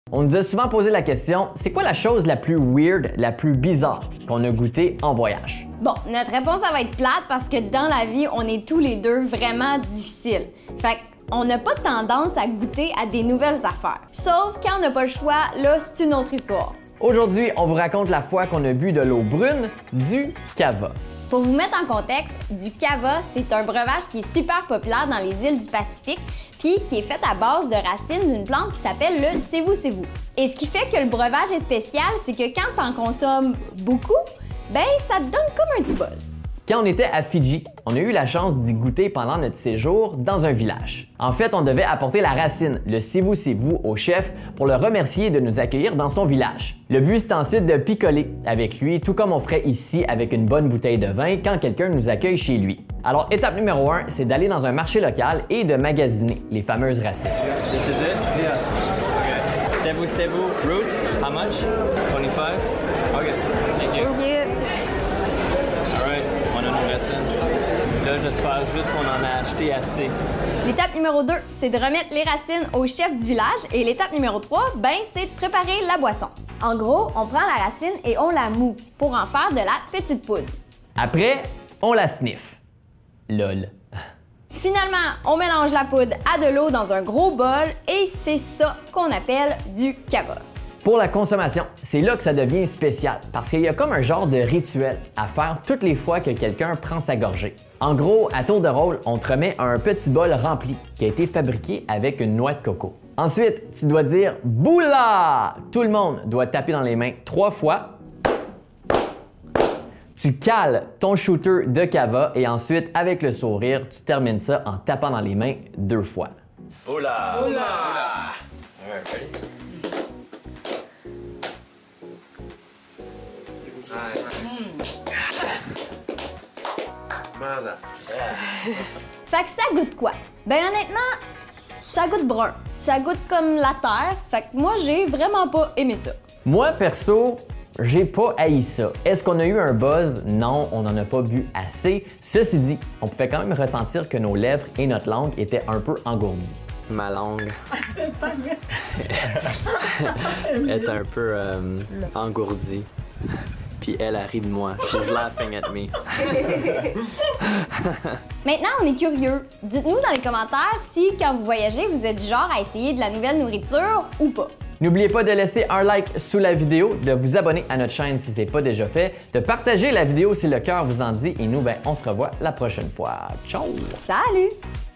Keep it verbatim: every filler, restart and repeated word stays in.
On nous a souvent posé la question, c'est quoi la chose la plus weird, la plus bizarre qu'on a goûté en voyage? Bon, notre réponse, ça va être plate parce que dans la vie, on est tous les deux vraiment difficiles. Fait qu'on n'a pas tendance à goûter à des nouvelles affaires. Sauf quand on n'a pas le choix, là, c'est une autre histoire. Aujourd'hui, on vous raconte la fois qu'on a bu de l'eau brune du Cava. Pour vous mettre en contexte, du Cava, c'est un breuvage qui est super populaire dans les îles du Pacifique, puis qui est fait à base de racines d'une plante qui s'appelle le c'est-vous-c'est-vous. Et ce qui fait que le breuvage est spécial, c'est que quand t'en consommes beaucoup, ben ça te donne comme un petit buzz. Quand on était à Fidji, on a eu la chance d'y goûter pendant notre séjour dans un village. En fait, on devait apporter la racine, le c'est-vous-c'est-vous, au chef pour le remercier de nous accueillir dans son village. Le but, c'est ensuite de picoler avec lui, tout comme on ferait ici avec une bonne bouteille de vin quand quelqu'un nous accueille chez lui. Alors, étape numéro un, c'est d'aller dans un marché local et de magasiner les fameuses racines. This is it? Yeah. Okay. Cebu Cebu root, how much? twenty-five? Okay. Thank you. Alright, on a nos racines. Là, j'espère juste qu'on en a acheté assez. L'étape numéro deux, c'est de remettre les racines au chef du village et l'étape numéro trois, ben, c'est de préparer la boisson. En gros, on prend la racine et on la moud pour en faire de la petite poudre. Après, on la sniffe. Lol. Finalement, on mélange la poudre à de l'eau dans un gros bol et c'est ça qu'on appelle du Cava. Pour la consommation, c'est là que ça devient spécial parce qu'il y a comme un genre de rituel à faire toutes les fois que quelqu'un prend sa gorgée. En gros, à tour de rôle, on te remet un petit bol rempli qui a été fabriqué avec une noix de coco. Ensuite, tu dois dire « Boula !» Tout le monde doit taper dans les mains trois fois. Tu cales ton shooter de Cava et ensuite, avec le sourire, tu termines ça en tapant dans les mains deux fois. Hola! Hola! Alright, ready? Fait que ça goûte quoi? Ben honnêtement, ça goûte brun. Ça goûte comme la terre. Fait que moi, j'ai vraiment pas aimé ça. Moi, perso, j'ai pas haï ça. Est-ce qu'on a eu un buzz? Non, on n'en a pas bu assez. Ceci dit, on pouvait quand même ressentir que nos lèvres et notre langue étaient un peu engourdies. Ma langue est un peu euh, engourdie. Puis elle, elle rit de moi. She's laughing at me. Maintenant, on est curieux. Dites-nous dans les commentaires si, quand vous voyagez, vous êtes du genre à essayer de la nouvelle nourriture ou pas. N'oubliez pas de laisser un like sous la vidéo, de vous abonner à notre chaîne si ce n'est pas déjà fait, de partager la vidéo si le cœur vous en dit et nous, ben, on se revoit la prochaine fois. Ciao! Salut!